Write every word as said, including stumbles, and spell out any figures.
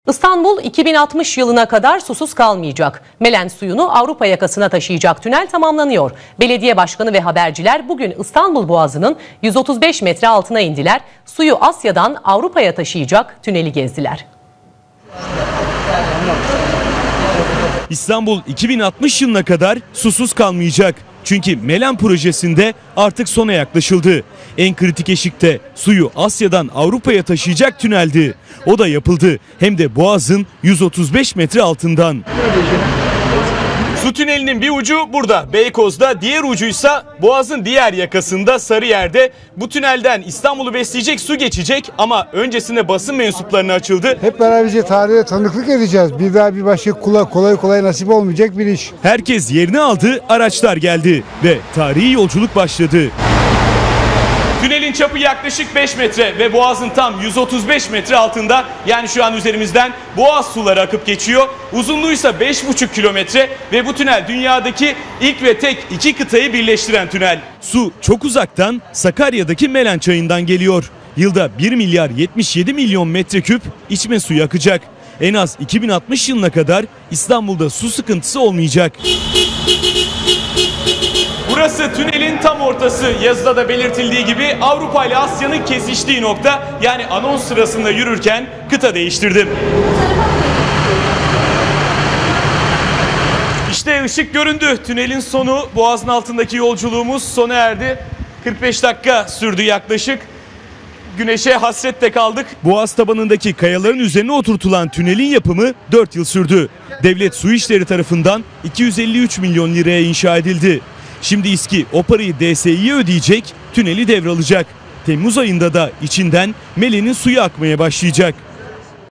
İstanbul iki bin altmış yılına kadar susuz kalmayacak. Melen suyunu Avrupa yakasına taşıyacak tünel tamamlanıyor. Belediye başkanı ve haberciler bugün İstanbul Boğazı'nın yüz otuz beş metre altına indiler. Suyu Asya'dan Avrupa'ya taşıyacak tüneli gezdiler. İstanbul iki bin altmış yılına kadar susuz kalmayacak. Çünkü Melen projesinde artık sona yaklaşıldı. En kritik eşikte suyu Asya'dan Avrupa'ya taşıyacak tüneldi. O da yapıldı. Hem de Boğaz'ın yüz otuz beş metre altından. Su tünelinin bir ucu burada Beykoz'da, diğer ucuysa Boğaz'ın diğer yakasında Sarıyer'de. Bu tünelden İstanbul'u besleyecek su geçecek ama öncesinde basın mensuplarına açıldı. Hep beraberce tarihe tanıklık edeceğiz. Bir daha bir başka kula kolay kolay nasip olmayacak bir iş. Herkes yerini aldı, araçlar geldi ve tarihi yolculuk başladı. Tünelin çapı yaklaşık beş metre ve Boğaz'ın tam yüz otuz beş metre altında, yani şu an üzerimizden Boğaz suları akıp geçiyor. Uzunluğuysa beş buçuk kilometre ve bu tünel dünyadaki ilk ve tek iki kıtayı birleştiren tünel. Su çok uzaktan Sakarya'daki Melen Çayı'ndan geliyor. Yılda bir milyar yetmiş yedi milyon metreküp içme suyu akacak. En az iki bin altmış yılına kadar İstanbul'da su sıkıntısı olmayacak. Burası tünelin tam ortası. Yazıda da belirtildiği gibi Avrupa ile Asya'nın kesiştiği nokta. Yani anons sırasında yürürken kıta değiştirdim. İşte ışık göründü. Tünelin sonu, Boğaz'ın altındaki yolculuğumuz sona erdi. kırk beş dakika sürdü yaklaşık. Güneşe hasretle kaldık. Boğaz tabanındaki kayaların üzerine oturtulan tünelin yapımı dört yıl sürdü. Devlet Su İşleri tarafından iki yüz elli üç milyon liraya inşa edildi. Şimdi İSKİ o parayı D S İ'ye ödeyecek, tüneli devralacak. Temmuz ayında da içinden Melen'in suyu akmaya başlayacak.